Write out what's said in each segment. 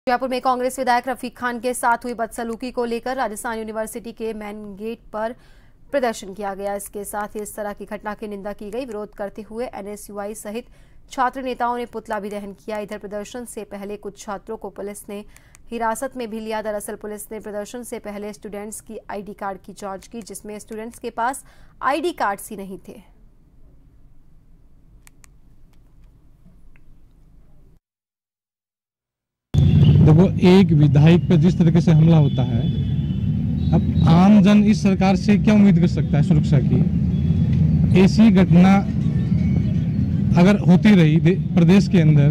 जयपुर में कांग्रेस विधायक रफीक खान के साथ हुई बदसलूकी को लेकर राजस्थान यूनिवर्सिटी के मेन गेट पर प्रदर्शन किया गया। इसके साथ ही इस तरह की घटना की निंदा की गई। विरोध करते हुए एनएसयूआई सहित छात्र नेताओं ने पुतला भी दहन किया। इधर प्रदर्शन से पहले कुछ छात्रों को पुलिस ने हिरासत में भी लिया। दरअसल पुलिस ने प्रदर्शन से पहले स्टूडेंट्स की आईडी कार्ड की जांच की, जिसमें स्टूडेंट्स के पास आईडी कार्ड्स ही नहीं थे। देखो, एक विधायक पर जिस तरीके से हमला होता है, अब आम जन इस सरकार से क्या उम्मीद कर सकता है सुरक्षा की? ऐसी घटना अगर होती रही प्रदेश के अंदर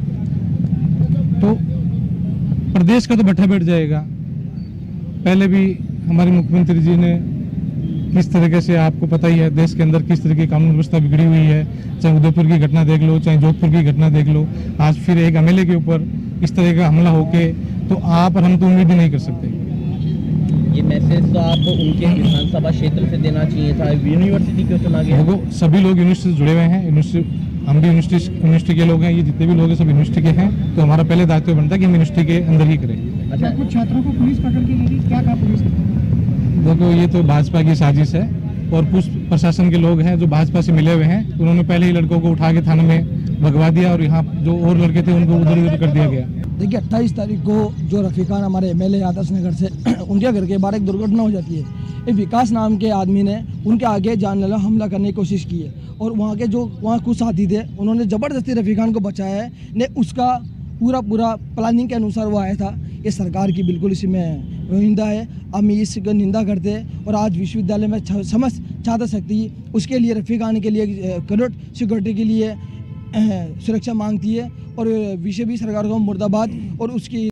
तो प्रदेश का तो भट्ठा बैठ जाएगा। पहले भी हमारे मुख्यमंत्री जी ने किस तरीके से, आपको पता ही है, देश के अंदर किस तरह की कानून व्यवस्था बिगड़ी हुई है। चाहे उदयपुर की घटना देख लो, चाहे जोधपुर की घटना देख लो, आज फिर एक एमएलए के ऊपर इस तरह का हमला होके तो आप और हम तो उम्मीद ही नहीं कर सकते। ये मैसेज तो आप उनके विधानसभा क्षेत्र से देना चाहिए था, यूनिवर्सिटी क्यों चुना गया? देखो, सभी लोग यूनिवर्सिटी से जुड़े हुए हैं, हम भी यूनिवर्सिटी के लोग हैं, ये जितने भी लोग हैं सब यूनिवर्सिटी के हैं, तो हमारा पहले दायित्व बनता है कि हम यूनिवर्सिटी के अंदर ही करें। अच्छा, कुछ छात्रों को पुलिस पकड़ के ले गई, क्या कहा पुलिस ने? देखो, ये तो भाजपा की साजिश है और कुछ प्रशासन के लोग हैं जो भाजपा से मिले हुए हैं। उन्होंने पहले ही लड़कों को उठा के थाने में भगवा दिया और यहाँ जो और लड़के थे उनको उधर उधर कर दिया गया। देखिए, 28 तारीख को जो रफीक खान हमारे एमएलए आदर्श नगर से उनके घर के बाहर एक दुर्घटना हो जाती है। एक विकास नाम के आदमी ने उनके आगे जानलेवा हमला करने की कोशिश की है और वहाँ के जो कुछ साथी थे उन्होंने ज़बरदस्ती रफीक खान को बचाया है। ने उसका पूरा प्लानिंग के अनुसार वो आया था। ये सरकार की बिल्कुल इसमें निंदा है। हम इसकी निंदा करते हैं और आज विश्वविद्यालय में समस्त छात्र शक्ति उसके लिए रफीक खान के लिए करोड़ सिक्योरिटी के लिए सुरक्षा मांगती है और विषय भी सरकार को मुर्दाबाद और उसकी